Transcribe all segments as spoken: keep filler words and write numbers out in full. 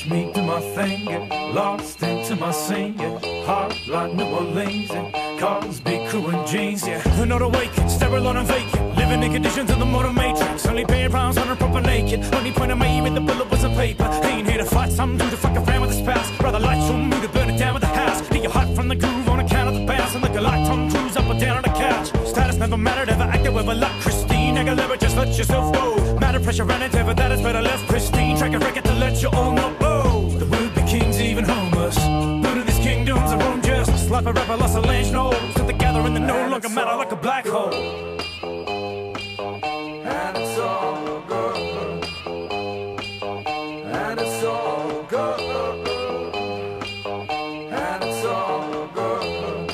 Watch me do my thing, get lost into my singing. Heart like New Orleans and cars, big crew and jeans, yeah. We're not awake, sterile and vacant, living in conditions of the modern matrix. Only paying pounds on a proper naked. Only point I made with the bullet was a paper. Ain't here to fight some dude to fuck around with the spouse. Rather lights on me to burn it down with the house. Get your heart from the groove on account of the bounce. And like a light Tom Cruise up or down on the couch. Status never mattered, ever acted with a luck. Christine Aguilera, just let yourself go. Matter pressure ran it ever, that is better left pristine. Track a record to let you all know. Oh, the would-be kings even homeless. Buddha these kingdoms are own justice. Like a rapper lost a land knows that the gathering that no longer matter like a black hole. And it's all good. And it's all good. And it's all good.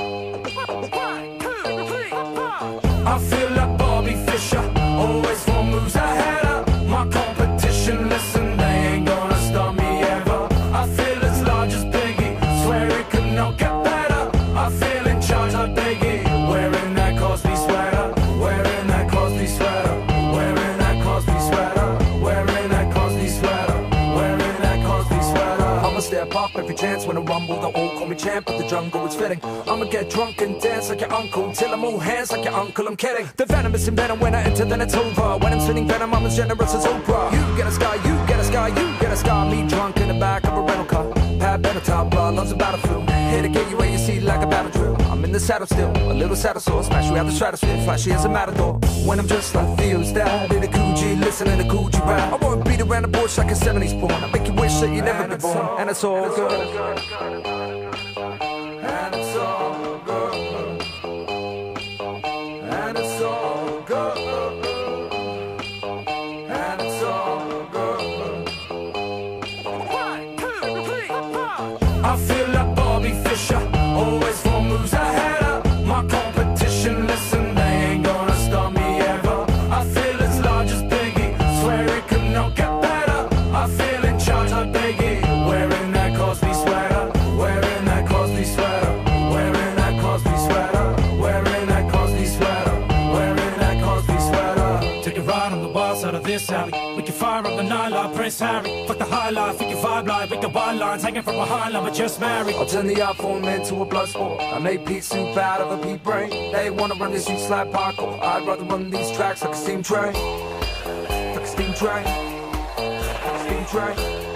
I feel like Bobby Fischer, always four moves ahead of my competition. Listen, they ain't gonna stop me ever. I feel as large as Biggie, swear it could not get better. I feel in charge like Biggie, wearing that Cosby sweater, wearing that Cosby sweater, wearing that Cosby sweater, wearing that Cosby sweater, wearing that Cosby sweater. I'ma step up every chance when I rumble. They all call me champ, but the jungle is fitting. I'ma get drunk and dance like your uncle till I move hands like your uncle. I'm kidding. The venomous in venom when I enter, then it's over. When I'm spinning venom, I'm as generous as Oprah. You get a sky, you get a sky, you get a sky. Me drunk in the back of a rental car. Pat Benatar, blood loves a battlefield. Here to get you where you see like a battle drill. I'm in the saddle still, a little saddle sore. Smash you out the stratosphere, flashy as a matador. When I'm just like Theo's dad in a Gucci, listening to Gucci rap. I won't beat around the bush like a seventies born. I make you wish that you never been born. And it's all good. And it's all good. And it's all good. And it's all good. I feel like Bobby Fischer, always four moves ahead of my competition. Listen, they ain't gonna stop me ever. I feel as large as Biggie, swear it could not get better. I feel in charge like Biggie, wearing that Cosby sweater, wearing that Cosby sweater, wearing that Cosby sweater, wearing that Cosby sweater, wearing that Cosby sweater. Take a ride on the wild side of this alley. We can fire up the night like Prince Harry. Fuck the high life, we can vibe like with the wild lines hanging from behind like we're just married. I'll turn the art form into a blood sport. I made Pete soup out of a pea brain. They wanna run this streets like parkour. I'd rather run these tracks like a steam train. Like a steam train. Like a steam train.